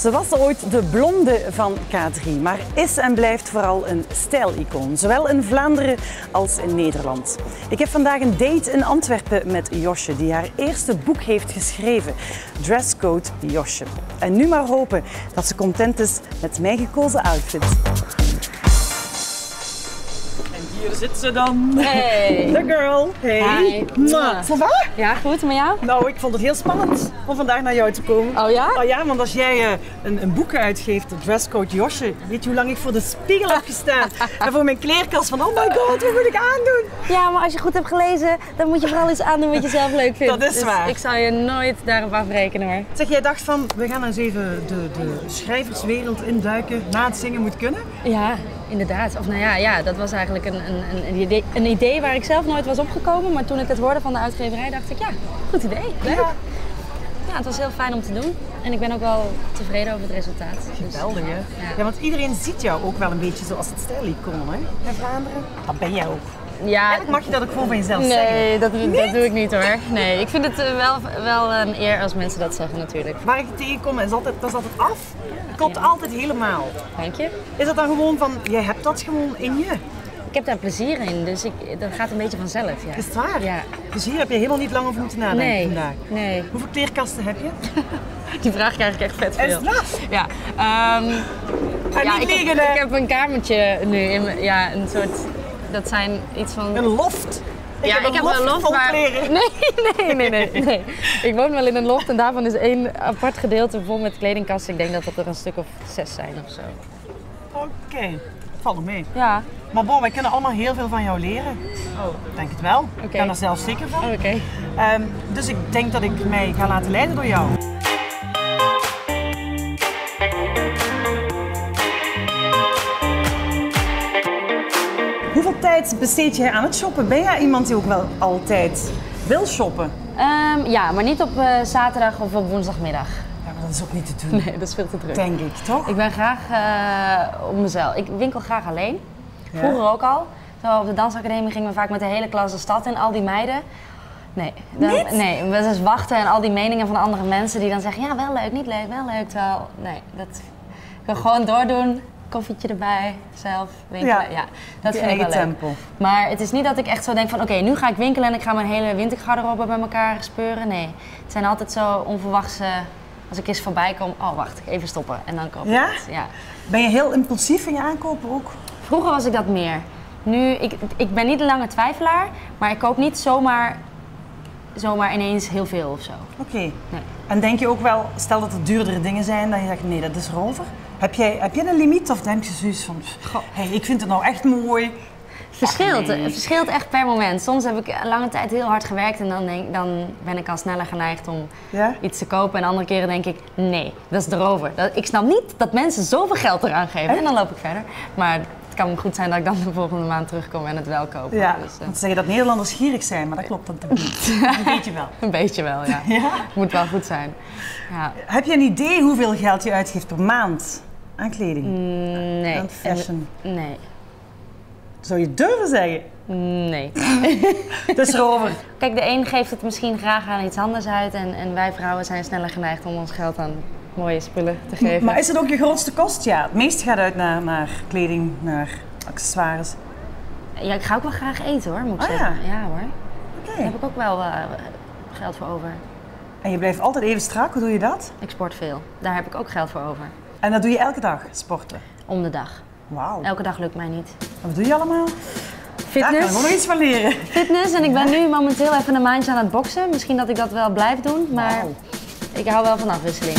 Ze was ooit de blonde van K3, maar is en blijft vooral een stijlicoon, zowel in Vlaanderen als in Nederland. Ik heb vandaag een date in Antwerpen met Josje, die haar eerste boek heeft geschreven, Dresscode Josje. En nu maar hopen dat ze content is met mijn gekozen outfit. Hier zit ze dan. Hey. The girl. Hey. Hi. Ça va? Ja, goed met jou? Nou, ik vond het heel spannend om vandaag naar jou te komen. Oh ja? Oh ja, want als jij een boek uitgeeft, de Dresscode Josje, weet je hoe lang ik voor de spiegel heb gestaan? En voor mijn kleerkast van, oh my god, wat moet ik aandoen? Ja, maar als je goed hebt gelezen, dan moet je vooral iets aandoen wat je zelf leuk vindt. Dat is waar. Ik zou je nooit daarop afrekenen hoor. Zeg, jij dacht van, we gaan eens even de schrijverswereld induiken, na het zingen moet kunnen? Ja, inderdaad. Of nou ja, dat was eigenlijk een idee waar ik zelf nooit was opgekomen. Maar toen ik het hoorde van de uitgeverij, dacht ik, ja, goed idee. Leuk. Ja, het was heel fijn om te doen. En ik ben ook wel tevreden over het resultaat. Geweldig, hè? Ja. Ja, want iedereen ziet jou ook wel een beetje zoals het stijlicoon, hè? In Vlaanderen. Dat ben jij ook. Ja, Eigenlijk mag je dat ook gewoon van jezelf zeggen. nee, dat doe ik niet hoor. Nee, ik vind het wel een eer als mensen dat zeggen natuurlijk. Waar ik je tegenkom, dat is altijd af. Klopt altijd helemaal. Dank je. Is dat dan gewoon van, jij hebt dat gewoon in je? Ik heb daar plezier in, dus dat gaat een beetje vanzelf. Ja. Is het waar? Ja. Dus hier heb je helemaal niet lang over moeten nadenken Nee, vandaag. nee. Hoeveel kleerkasten heb je? Die vraag krijg ik echt vet veel. Is het waar? Ja. Niet liggen, hè? ik heb een kamertje nu, een soort, dat zijn iets van... Een loft. Ik heb een loft vol waar... kleren. Nee. Ik woon wel in een loft en daarvan is één apart gedeelte vol met kledingkasten. Ik denk dat dat er een stuk of 6 zijn of zo. Oké, valt nog mee. Ja. Maar bon, wij kunnen allemaal heel veel van jou leren. Oh. Ik denk het wel. Ik ben er zelf zeker van. Oké. Dus ik denk dat ik mij ga laten leiden door jou. Hoeveel tijd besteed jij aan het shoppen? Ben jij iemand die ook wel altijd wil shoppen? Ja, maar niet op zaterdag of op woensdagmiddag. Ja, maar dat is ook niet te doen. Nee, dat is veel te druk. Denk ik, toch? Ik ben graag op mezelf. Ik winkel graag alleen. Ja. Vroeger ook al. Zo op de dansacademie gingen we vaak met de hele klas de stad in, al die meiden. Nee, nee, we dus wachten en al die meningen van andere mensen die dan zeggen, ja, wel leuk, niet leuk, wel leuk. Terwijl, nee, ik wil gewoon doordoen. Koffietje erbij, zelf winkelen. Ja, dat vind ik wel leuk. Tempo. Maar het is niet dat ik echt zo denk van, oké, nu ga ik winkelen en ik ga mijn hele wintergarderobe bij elkaar speuren. Nee, het zijn altijd zo onverwachts, als ik eens voorbij kom, oh wacht, even stoppen en dan koop ik het. Ja? Ben je heel impulsief in je aankopen ook? Vroeger was ik dat meer. Nu, ik ben niet een lange twijfelaar, maar ik koop niet zomaar ineens heel veel of zo. Oké. Nee. En denk je ook wel, stel dat er duurdere dingen zijn, dat je zegt, nee, dat is erover? Heb je een limiet of denk je zoiets van, hey, ik vind het nou echt mooi? Verschilt. Nee. Het verschilt echt per moment. Soms heb ik een lange tijd heel hard gewerkt en dan ben ik al sneller geneigd om iets te kopen. En andere keren denk ik, nee, dat is erover. Ik snap niet dat mensen zoveel geld eraan geven. Echt? En dan loop ik verder. Maar het kan goed zijn dat ik dan de volgende maand terugkom en het wel koop. Ja, Dus, want ze zeggen dat Nederlanders gierig zijn, maar dat klopt dan toch niet. Een beetje wel. een beetje wel, ja. Ja? Moet wel goed zijn. Ja. Heb je een idee hoeveel geld je uitgeeft per maand aan kleding? Nee. Aan fashion? Nee. Zou je durven zeggen? Nee. Het is erover. Kijk, de een geeft het misschien graag aan iets anders uit en wij vrouwen zijn sneller geneigd om ons geld aan mooie spullen te geven. Maar is het ook je grootste kost? Ja, het meeste gaat uit naar kleding, naar accessoires. Ja, ik ga ook wel graag eten hoor, moet ik Oh, zeggen. ja? Ja hoor. Oké. Daar heb ik ook wel geld voor over. En je blijft altijd even strak, hoe doe je dat? Ik sport veel. Daar heb ik ook geld voor over. En dat doe je elke dag, sporten? Om de dag. Wauw. Elke dag lukt mij niet. En wat doe je allemaal? Daar kan ik Fitness. nog iets van leren. Fitness en ik ben nu momenteel even een maandje aan het boksen. Misschien dat ik dat wel blijf doen, maar Wauw. ik hou wel van afwisseling.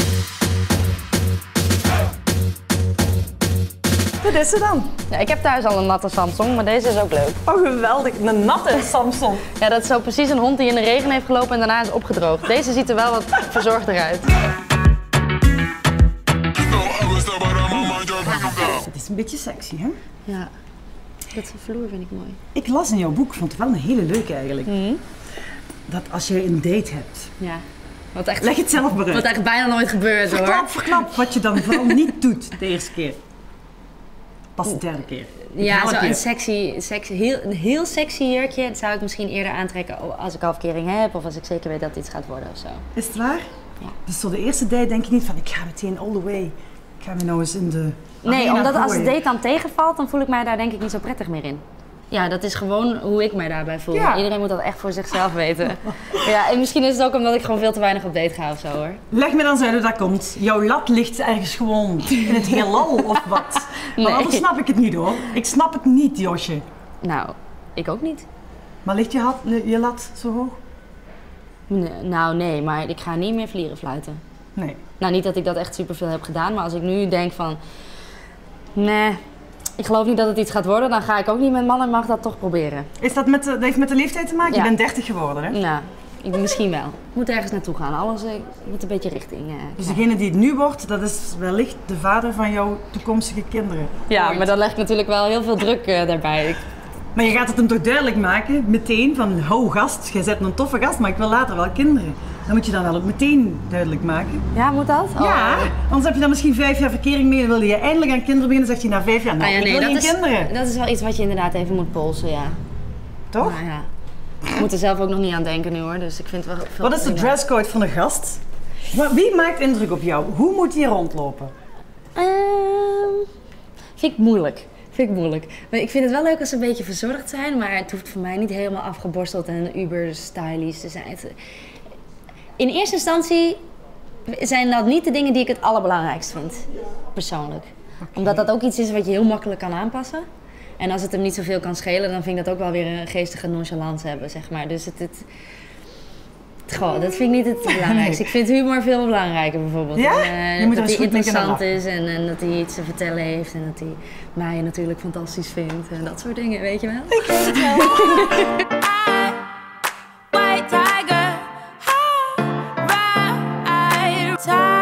Wat is er dan? Ja, ik heb thuis al een natte Samsung, maar deze is ook leuk. Oh, geweldig. Een natte Samsung. Ja, dat is zo precies een hond die in de regen heeft gelopen en daarna is opgedroogd. Deze ziet er wel wat verzorgder uit. Het is een beetje sexy, hè? Ja, dat vloer vind ik mooi. Ik las in jouw boek, vond het wel een hele leuke eigenlijk. Dat als je een date hebt, Ja. Wat echt, leg het zelf maar uit. wat echt bijna nooit gebeurt hoor. Verklap wat je dan vooral niet doet de eerste keer. Pas de derde keer. Ja, zo een heel sexy jurkje. Dat zou ik misschien eerder aantrekken als ik afkering heb of als ik zeker weet dat dit gaat worden of zo. Is het waar? Ja. Dus zo de eerste date denk je niet van, ik ga meteen all the way. Ik ga me nou eens in de Nee, omdat als gooien. het date dan tegenvalt, dan voel ik mij daar denk ik niet zo prettig meer in. Ja, dat is gewoon hoe ik mij daarbij voel. Ja. Iedereen moet dat echt voor zichzelf weten. Ja, en misschien is het ook omdat ik gewoon veel te weinig op date ga of zo hoor. Leg me dan eens uit hoe dat komt. Jouw lat ligt ergens gewoon in het heelal of wat? Nee. Maar anders snap ik het niet hoor. Ik snap het niet, Josje. Nou, ik ook niet. Maar ligt je lat zo hoog? Nee, maar ik ga niet meer vlieren fluiten. Nee. Nou, niet dat ik dat echt superveel heb gedaan, maar als ik nu denk van... Nee, ik geloof niet dat het iets gaat worden, dan ga ik ook niet met man en mag dat toch proberen. Is dat dat heeft met de leeftijd te maken? Ja. Je bent 30 geworden, hè? Nou, misschien wel. Ik moet ergens naartoe gaan, alles moet een beetje richting. Dus degene die het nu wordt, dat is wellicht de vader van jouw toekomstige kinderen. Ja, Ooit. maar dan leg ik natuurlijk wel heel veel druk daarbij. Maar je gaat het hem toch duidelijk maken, meteen, van hou gast, jij bent een toffe gast, maar ik wil later wel kinderen. Dan moet je dan wel ook meteen duidelijk maken. Ja, moet dat? Ja, anders heb je dan misschien 5 jaar verkering mee en wil je eindelijk aan kinderen beginnen, zegt je na 5 jaar, nou, Ah ja, ik wil geen kinderen. Dat is wel iets wat je inderdaad even moet polsen, ja. Toch? Maar ja. Ik moet er zelf ook nog niet aan denken nu hoor, dus ik vind het wel veel Wat is de prima. dresscode van een gast? Maar wie maakt indruk op jou? Hoe moet die rondlopen? Vind ik moeilijk. Maar ik vind het wel leuk als ze een beetje verzorgd zijn, maar het hoeft voor mij niet helemaal afgeborsteld en uber stylish te zijn. In eerste instantie zijn dat niet de dingen die ik het allerbelangrijkst vind, persoonlijk. Omdat dat ook iets is wat je heel makkelijk kan aanpassen. En als het hem niet zoveel kan schelen, dan vind ik dat ook wel weer een geestige nonchalance hebben, zeg maar. Dus Goh, dat vind ik niet het belangrijkste. Ik vind humor veel belangrijker bijvoorbeeld. Ja? En, Je moet er dat eens hij goed mee kunnen interessant lachen. is en dat hij iets te vertellen heeft en dat hij mij natuurlijk fantastisch vindt en dat soort dingen, weet je wel? White tiger, ride, tiger.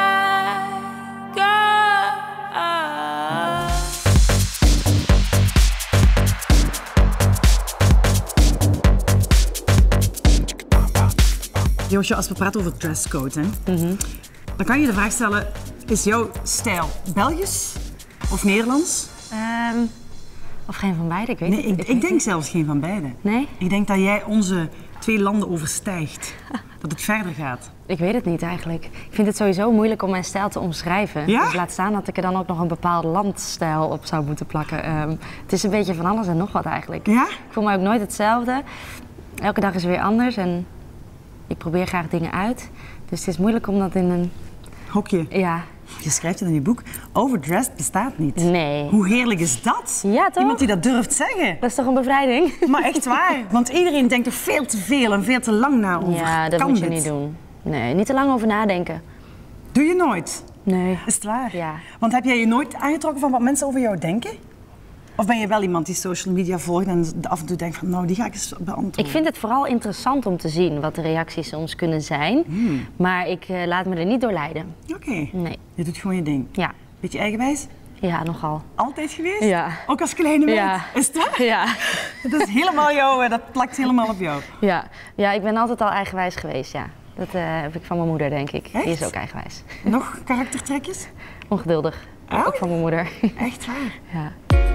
Josje, als we praten over dresscode, hè, dan kan je de vraag stellen, is jouw stijl Belgisch of Nederlands? Of geen van beide, ik weet Nee, het ik denk zelfs geen van beide. Nee? Ik denk dat jij onze 2 landen overstijgt. Dat het verder gaat. Ik weet het niet eigenlijk. Ik vind het sowieso moeilijk om mijn stijl te omschrijven. Ja? Dus laat staan dat ik er dan ook nog een bepaalde landstijl op zou moeten plakken. Het is een beetje van alles en nog wat eigenlijk. Ja? Ik voel me ook nooit hetzelfde. Elke dag is weer anders en ik probeer graag dingen uit. Dus het is moeilijk om dat in een... Hokje. Ja, Je schrijft het in je boek. Overdressed bestaat niet. nee. Hoe heerlijk is dat? Ja, toch? Iemand die dat durft zeggen. Dat is toch een bevrijding? Maar echt waar. Want iedereen denkt er veel te veel en veel te lang na over. Ja, dat Kan moet je dit? niet doen. Nee, niet te lang over nadenken. Doe je nooit. Nee. Is het waar? Ja. Want heb jij je nooit aangetrokken van wat mensen over jou denken? Of ben je wel iemand die social media volgt en af en toe denkt van nou, die ga ik eens beantwoorden? Ik vind het vooral interessant om te zien wat de reacties soms kunnen zijn. Maar ik laat me er niet door leiden. Oké. Nee. Je doet gewoon je ding. Ja. Beetje eigenwijs? Ja, nogal. Altijd geweest? Ja. Ook als kleine meid? Ja. Is het waar? Ja. Dat is helemaal jou, dat plakt helemaal op jou. Ja. Ja, ik ben altijd al eigenwijs geweest, ja. Dat heb ik van mijn moeder, denk ik. Die is Echt? ook eigenwijs. Nog karaktertrekjes? Ongeduldig. Oh? Ook van mijn moeder. Echt waar? Ja.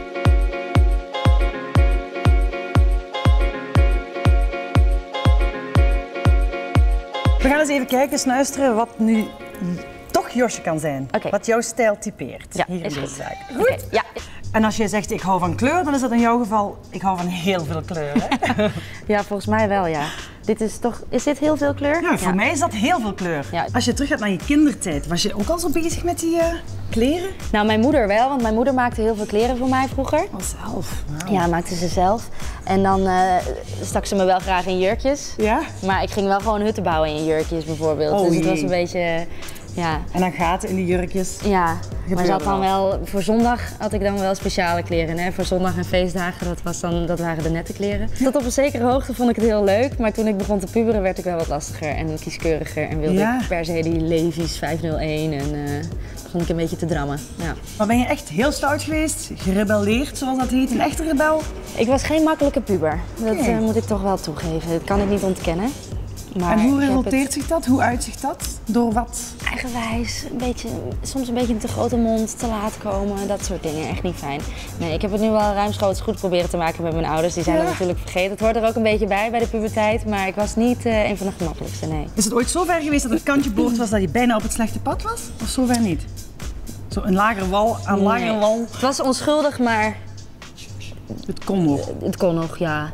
We gaan eens even kijken, snuisteren wat nu toch Josje kan zijn. Oké. Wat jouw stijl typeert Ja, hier in is deze goed. zaak. Oké, ja. En als je zegt ik hou van kleur, dan is dat in jouw geval ik hou van heel veel kleur. Hè? Ja, volgens mij wel, ja. Dit is toch... Is dit heel veel kleur? Ja, voor mij is dat heel veel kleur. Ja. Als je terug gaat naar je kindertijd, was je ook al zo bezig met die kleren? Nou, mijn moeder wel, want mijn moeder maakte heel veel kleren voor mij vroeger. Al zelf. Wauw. Ja, maakte ze zelf. En dan stak ze me wel graag in jurkjes. Ja? Maar ik ging wel gewoon hutten bouwen in jurkjes bijvoorbeeld. Oh, dus het was jee. een beetje... Ja, En dan gaten in die jurkjes. ja. Maar Gebeurde ze had dan wel. wel... Voor zondag had ik dan wel speciale kleren. Hè? Voor zondag en feestdagen, dat waren de nette kleren. Tot op een zekere hoogte vond ik het heel leuk. Maar toen ik begon te puberen werd ik wel wat lastiger en kieskeuriger. En wilde Ja. ik per se die Levi's 501 en begon ik een beetje te drammen. Ja. Maar ben je echt heel stout geweest? Gerebelleerd, zoals dat heet? Een echte rebel? Ik was geen makkelijke puber. Dat Oké. moet ik toch wel toegeven. Dat kan ik niet ontkennen. Maar En hoe ik heb resulteert zich dat? Hoe uitzicht dat? Door wat? eigenwijs, soms een beetje een te grote mond, te laat komen, dat soort dingen. Echt niet fijn. Nee, ik heb het nu wel ruimschoots goed proberen te maken met mijn ouders. Die zijn dat natuurlijk vergeten. Het hoort er ook een beetje bij de puberteit, maar ik was niet een van de gemakkelijkste, nee. Is het ooit zo ver geweest dat het kantje boord was dat je bijna op het slechte pad was? Of zo ver niet? Zo een lagere wal, aan lagere Nee. wal. Het was onschuldig, maar Het kon nog. het kon nog, ja.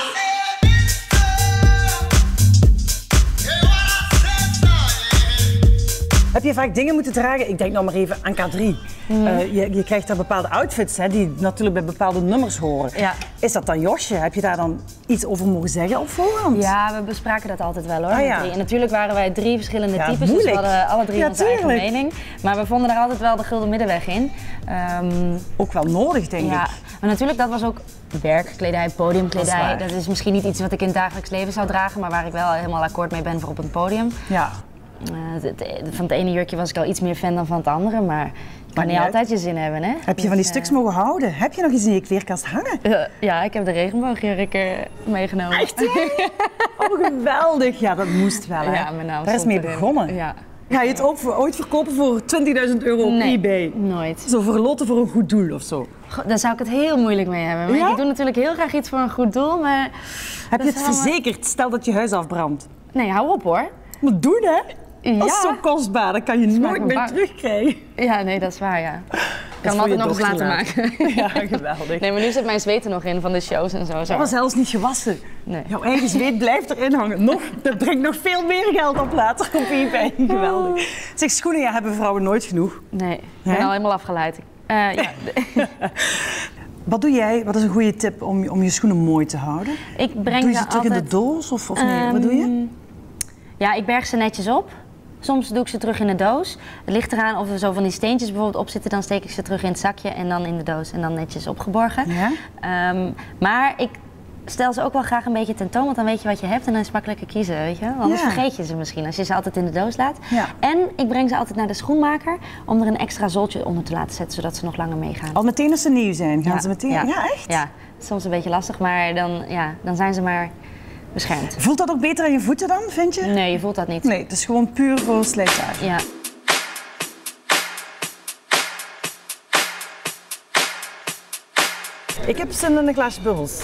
Heb je vaak dingen moeten dragen? Ik denk nou maar even aan K3. Je krijgt daar bepaalde outfits hè, die natuurlijk bij bepaalde nummers horen. Ja. Is dat dan Josje? Heb je daar dan iets over mogen zeggen op voorhand? Ja, we bespraken dat altijd wel hoor. Ah, met ja. 3. En natuurlijk waren wij 3 verschillende Ja, types, dus moeilijk. we hadden alle 3 Ja, onze eigen tuurlijk. mening. Maar we vonden daar altijd wel de gulden middenweg in. Ook wel nodig, denk Ja, ik. maar natuurlijk, dat was ook werkkledij, podiumkledij. Dat is waar. Dat is misschien niet iets wat ik in het dagelijks leven zou dragen, maar waar ik wel helemaal akkoord mee ben voor op een podium. Ja. Van het ene jurkje was ik al iets meer fan dan van het andere, maar je kan niet niet uit. altijd je zin hebben, hè? Heb je van die stuks mogen houden? Heb je nog iets in je kleerkast hangen? Ja, ik heb de regenboogjurk meegenomen. Echt? Oh, geweldig. Ja, dat moest wel, hè? Ja, mijn naam Daar is stond mee erin. begonnen. Ja. Ga je het ook ooit verkopen voor 20.000 euro op Nee, eBay? nooit. Zo verloten voor een goed doel of zo. Goh, daar zou ik het heel moeilijk mee hebben. Maar Ja? ik doe natuurlijk heel graag iets voor een goed doel, maar... Heb je Dat het is wel- verzekerd? Stel dat je huis afbrandt. Nee, hou op hoor. Maar doen, hè? Dat is Ja. zo kostbaar. Dat kan je nooit me meer bang. terugkrijgen. Ja, nee, dat is waar, ja. Ik kan hem voor je altijd nog eens dochter laten laten. maken. Ja, geweldig. Nee, maar nu zit mijn zweet er nog in van de shows en zo. Dat was zelfs niet gewassen. Nee. Jouw eigen zweet blijft erin hangen. Dat brengt nog veel meer geld op later op eBay. Geweldig. Zeg, schoenen ja, hebben vrouwen nooit genoeg. Nee, ik Hè? ben al helemaal afgeleid. Ja. Wat doe jij? Wat is een goede tip om je schoenen mooi te houden? Ik breng Doe je ze ze terug in altijd... de doos of nee? Wat doe je? Ja, ik berg ze netjes op. Soms doe ik ze terug in de doos. Het ligt eraan of er zo van die steentjes bijvoorbeeld op zitten, dan steek ik ze terug in het zakje en dan in de doos en dan netjes opgeborgen. Ja? Maar ik stel ze ook wel graag een beetje tentoon, want dan weet je wat je hebt en dan is het makkelijker kiezen, weet je. Anders Ja. vergeet je ze misschien als je ze altijd in de doos laat. Ja. En ik breng ze altijd naar de schoenmaker om er een extra zooltje onder te laten zetten, zodat ze nog langer meegaan. Al meteen als ze nieuw zijn, gaan ze meteen? Ja, echt? Ja, soms een beetje lastig, maar dan zijn ze maar beschermd. Voelt dat ook beter aan je voeten dan, vind je? Nee, je voelt dat niet. Nee, het is gewoon puur voor slijtage. Ja. Ik heb zin in een glaasje bubbels.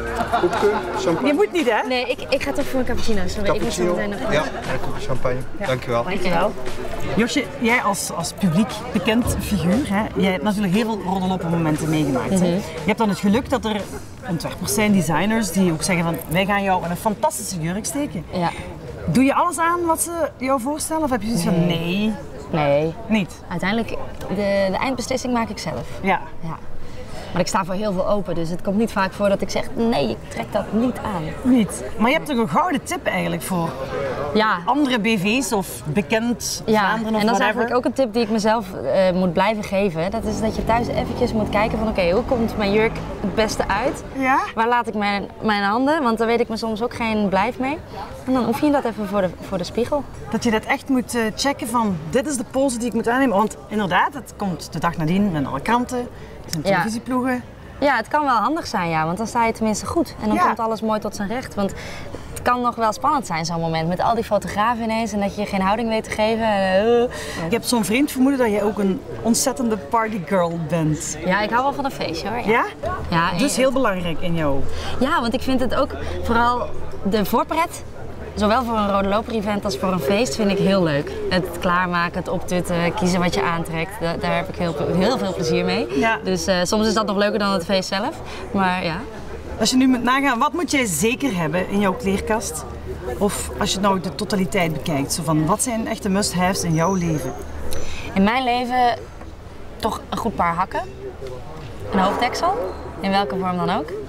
Je moet niet, hè? Nee, ik ga toch voor een cappuccino. Sorry, ik moet zo meteen nog... Ja, een kopje champagne. Dankjewel. Dankjewel. Josje, jij als publiek bekend figuur, hè, jij hebt natuurlijk heel veel roddeloppenmomenten meegemaakt. Hè? Je hebt dan het geluk dat er ontwerpers zijn, designers, die ook zeggen van wij gaan jou in een fantastische jurk steken. Ja. Doe je alles aan wat ze jou voorstellen of heb je zoiets van nee, Nee. niet? Uiteindelijk, de eindbeslissing maak ik zelf. Ja. Ja. Maar ik sta voor heel veel open, dus het komt niet vaak voor dat ik zeg nee, ik trek dat niet aan. Niet. Maar je hebt toch een gouden tip eigenlijk voor Ja. andere BV's of bekend Ja, Vlaanderen of en dat is whatever? eigenlijk ook een tip die ik mezelf moet blijven geven. Dat is dat je thuis eventjes moet kijken van oké, hoe komt mijn jurk het beste uit? Ja? Waar laat ik mijn handen? Want daar weet ik me soms ook geen blijf mee. En dan oefen je dat even voor de spiegel. Dat je dat echt moet checken van dit is de pose die ik moet aannemen. Want inderdaad, het komt de dag nadien met alle kranten, er zijn Ja. televisieploegen. Ja, het kan wel handig zijn, ja, want dan sta je tenminste goed. En dan Ja. komt alles mooi tot zijn recht. Want het kan nog wel spannend zijn, zo'n moment. Met al die fotografen ineens en dat je geen houding weet te geven. Ik heb zo'n vreemd vermoeden dat jij ook een ontzettende partygirl bent. Ja, ik hou wel van een feestje hoor. Ja? Ja, Dus heel belangrijk in jou. Ja, want ik vind het ook vooral de voorpret. Zowel voor een rode loper event als voor een feest vind ik heel leuk. Het klaarmaken, het optutten, kiezen wat je aantrekt. Daar heb ik heel veel plezier mee. Ja. Dus soms is dat nog leuker dan het feest zelf. Maar ja. Als je nu moet nagaan, wat moet jij zeker hebben in jouw kleerkast? Of als je nou de totaliteit bekijkt, zo van wat zijn echte must-haves in jouw leven? In mijn leven toch een goed paar hakken. Een hoofddeksel, in welke vorm dan ook.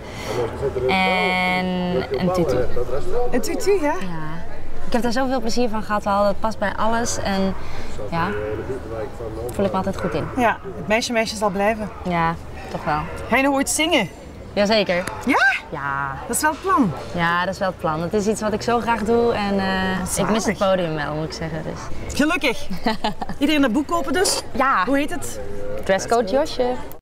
En een tutu. Een tutu, ja? Ja. Ik heb daar zoveel plezier van gehad al. Dat past bij alles. En ja, voel ik me altijd goed in. Ja, het meisje zal blijven. Ja, toch wel. Ga je nog ooit zingen? Jazeker. Ja? Ja. Dat is wel het plan. Ja, dat is wel het plan. Het is iets wat ik zo graag doe en ik mis het zalig. podium wel, moet ik zeggen. Dus. Gelukkig. Iedereen een boek kopen dus? Ja, Hoe heet het? dresscode Josje.